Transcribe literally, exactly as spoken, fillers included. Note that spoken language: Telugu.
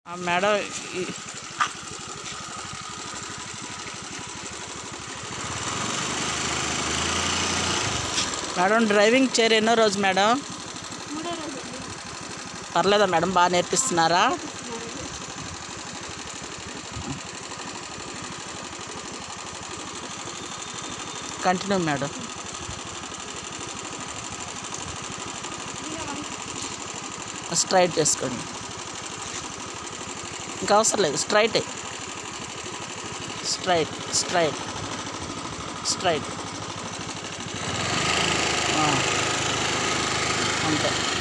మేడం మేడం డ్రైవింగ్ చేరి ఎన్నో రోజు మేడం? పర్లేదా మేడం, బాగా నేర్పిస్తున్నారా? Continue madam. స్ట్రైట్ చేసుకోండి, ఇంకా అవసరం లేదు. స్ట్రైటే, స్ట్రైట్ స్ట్రైట్ స్ట్రైట్ అంతే.